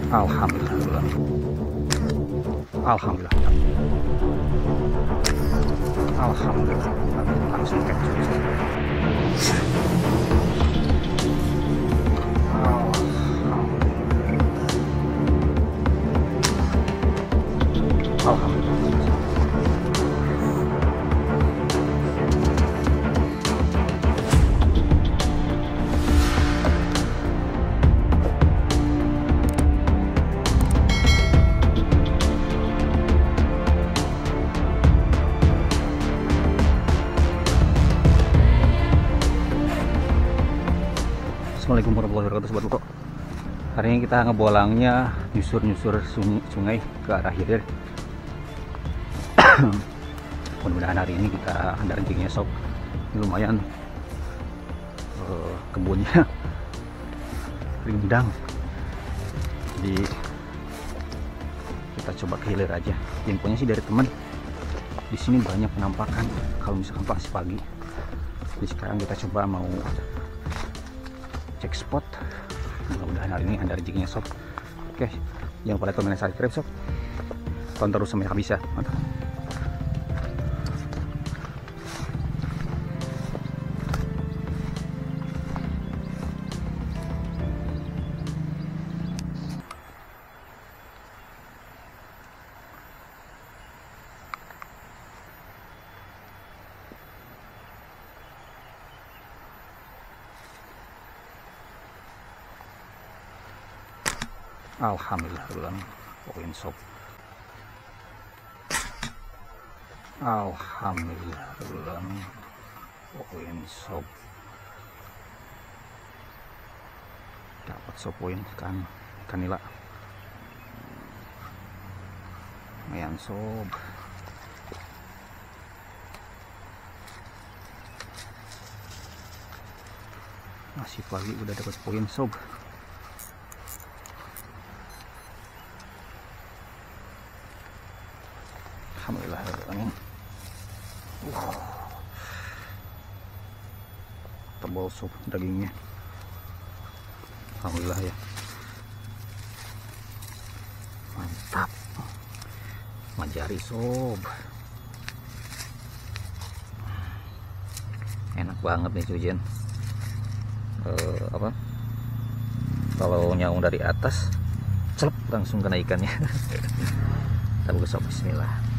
Alhamdulillah. Alhamdulillah. Alhamdulillah. Langsung capture. Alhamdulillah. Assalamualaikum warahmatullahi wabarakatuh sobat Bro. Hari ini kita ngebolangnya nyusur sungai ke arah hilir. Mudah-mudahan hari ini kita ada rencingnya sob. Ini lumayan kebunnya rindang. Jadi kita coba ke hilir aja. Infonya sih dari teman. Di sini banyak penampakan kalau misalkan pagi. Jadi sekarang kita coba mau cek spot. Mudah-mudahan hari ini ada rezekinya sob. Oke, jangan lupa like, komen, dan subscribe sob. Tonton terus sampai habis ya. Mantap. Alhamdulillah, poin sob. Alhamdulillah, poin sob. Dapat sob poin kan kanila. Lumayan sob. Masih pagi udah dapat poin sob. Alhamdulillah, tebal sob dagingnya. Alhamdulillah ya, mantap. Majari sob, enak banget nih cucian. Kalau nyaung dari atas celep langsung kena ikannya. Bagus sob, bismillah.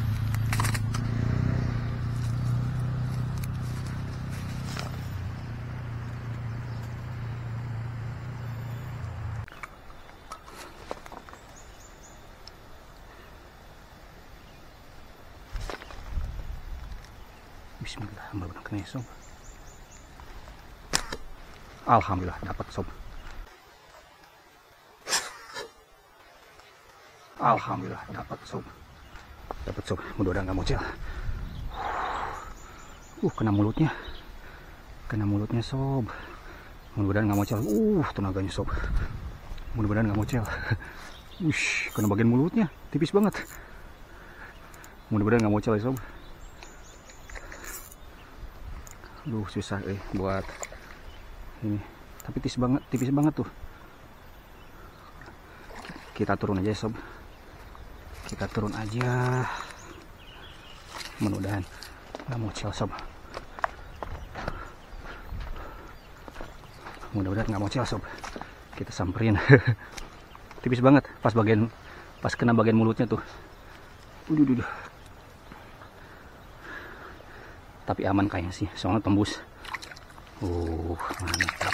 Bismillah, mudah-mudahan kena sob. Alhamdulillah dapat sob. Alhamdulillah dapat sob. Dapat sob, mudah-mudahan nggak mocel. Kena mulutnya. Kena mulutnya sob. Mudah-mudahan nggak mocel. Tenaganya sob. Mudah-mudahan nggak mocel. Kena bagian mulutnya, tipis banget. Mudah-mudahan nggak mocel ya sob. Susah buat ini, tapi tipis banget tuh. Kita turun aja sob, kita turun aja. Mudah-mudahan nggak mocel sob. Mudah-mudahan nggak mocel sob. Kita samperin. Tipis banget, pas kena bagian mulutnya tuh. Tapi aman kayaknya sih, soalnya tembus. Mantap.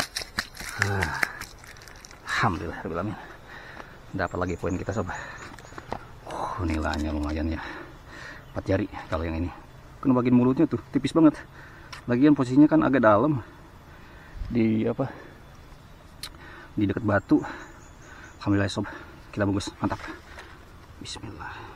Alhamdulillah, dapat lagi poin kita sob. Nilainya lumayan ya, 4 jari kalau yang ini. Kena bagian mulutnya tuh, tipis banget. Lagian posisinya kan agak dalam, di dekat batu. Alhamdulillah sob, kita bagus, mantap. Bismillah.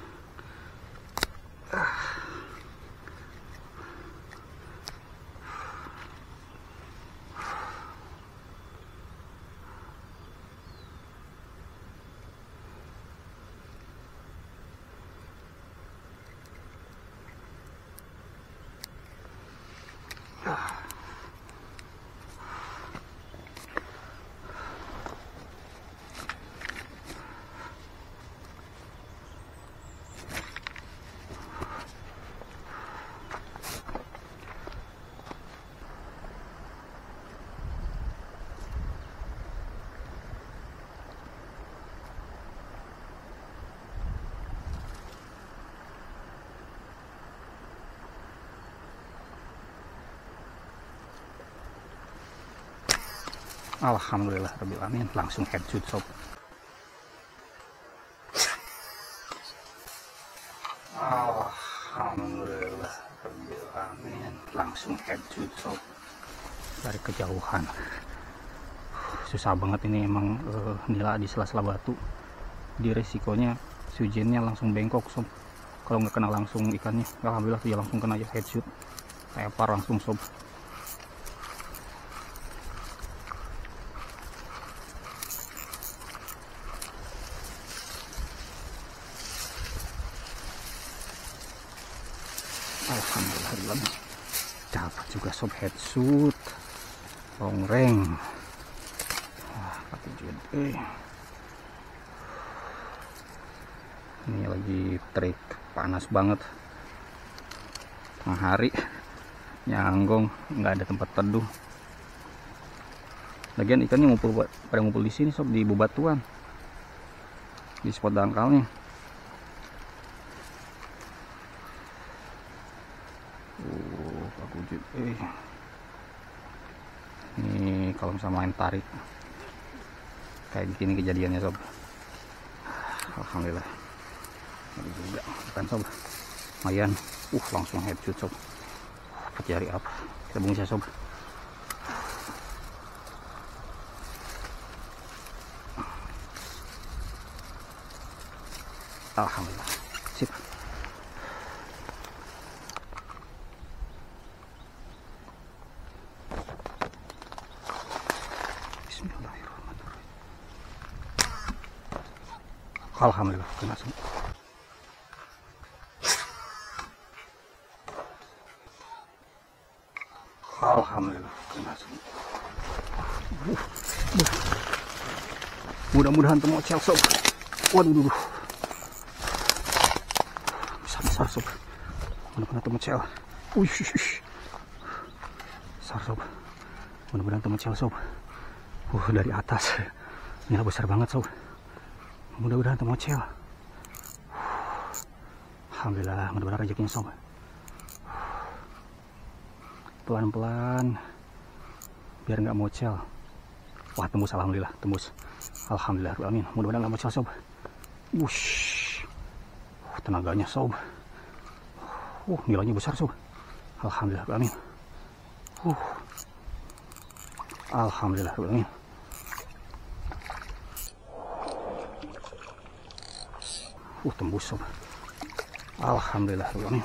Alhamdulillah rabbil alamin, langsung headshot sob. Alhamdulillah rabbil alamin, langsung headshot sob. Dari kejauhan. Susah banget ini emang nila di sela-sela batu. Di resikonya sujennya langsung bengkok sob. Kalau nggak kena langsung ikannya, alhamdulillah dia langsung kena aja headshot. Tepar langsung sob. Alhamdulillah dapat juga sob headshot longreng. Ini lagi trik panas banget tengah hari, nyanggong nggak ada tempat teduh. Lagian ikannya pada ngumpul di sini sob, di bebatuan, di spot dangkalnya. Ini kalau misalnya main tarik kayak gini kejadiannya sob. Alhamdulillah ini juga bukan sob, lumayan. Langsung headshot sob. Cari apa kita bungkus sob. Alhamdulillah sip. Bismillahirrahmanirrahim. Alhamdulillah kena sob. Alhamdulillah kena sob. Mudah-mudahan temu cel sob. Waduh, besar sob. Mudah-mudahan temu cel. Besar sob. Mudah-mudahan temu cel sob. Dari atas. Ini besar banget sob. Mudah-mudahan temu cel. Alhamdulillah, mudah-mudahan rezekinya sob. Pelan-pelan biar nggak mocel. Wah, tembus, alhamdulillah tembus. Alhamdulillah amin. Mudah-mudahan nggak mocel sob. Tenaganya sob. Nilainya besar sob. Alhamdulillah amin. Alhamdulillah amin. Tembus sob. Alhamdulillah amin.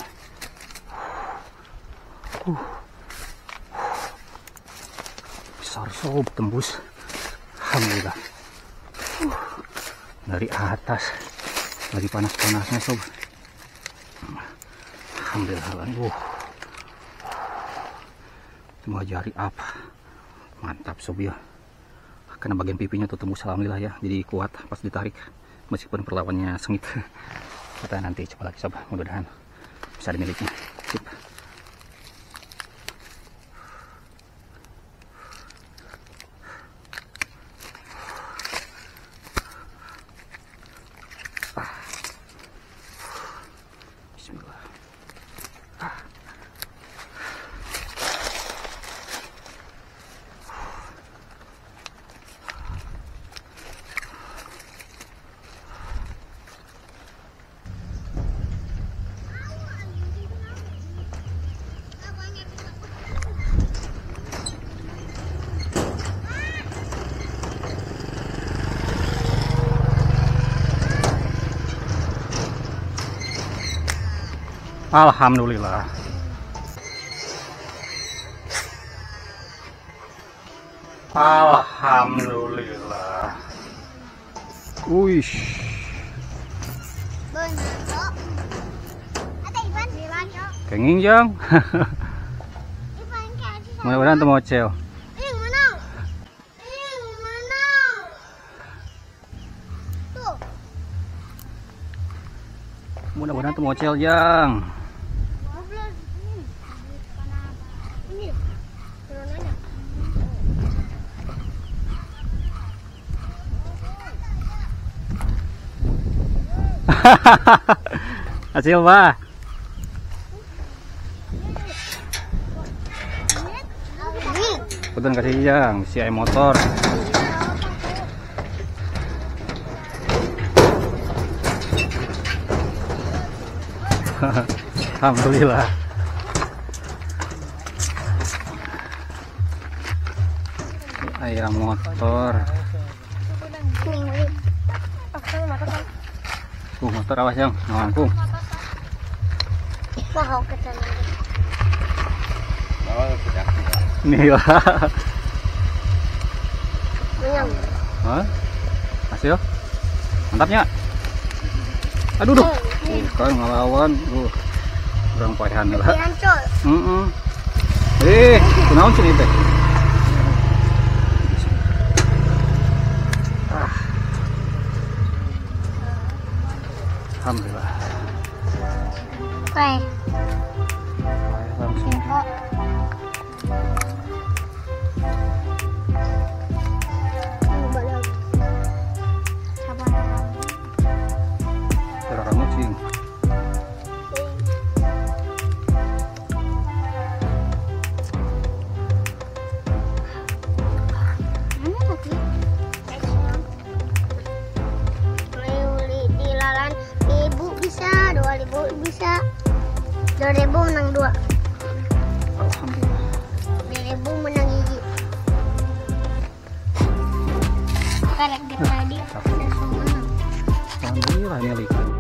Besar sob, tembus. Alhamdulillah. Dari atas lagi panas-panasnya sob. Alhamdulillah. Cuma jari apa, mantap sob ya. Karena bagian pipinya tuh tembus, alhamdulillah ya. Jadi kuat pas ditarik meskipun perlawannya sengit. Kita nanti coba lagi sob, mudah-mudahan bisa dimilikinya. Sip. Alhamdulillah. Alhamdulillah. Wish. Kenging jang. Mudah-mudahan temu cel. Mudah-mudahan temu cel jang. Hasil bah. Cepetan kasih yang si ayam motor. Alhamdulillah. Ayam motor. Motor awas yang ngangkung. Mau ke sana. Nih lah. Menyam. Hah? Masih yo? Mantapnya. Aduh duh. Kan ngelawan. Kurang payhan lah. Hancur. Kunaon sini teh? Alhamdulillah. Baik. Langsung. Kok. Cara kamu sih. Bisa 2.000 menang 2. Alhamdulillah. 2.000 menang gigi. Karena tadi udah semua. Alhamdulillah ini ikan.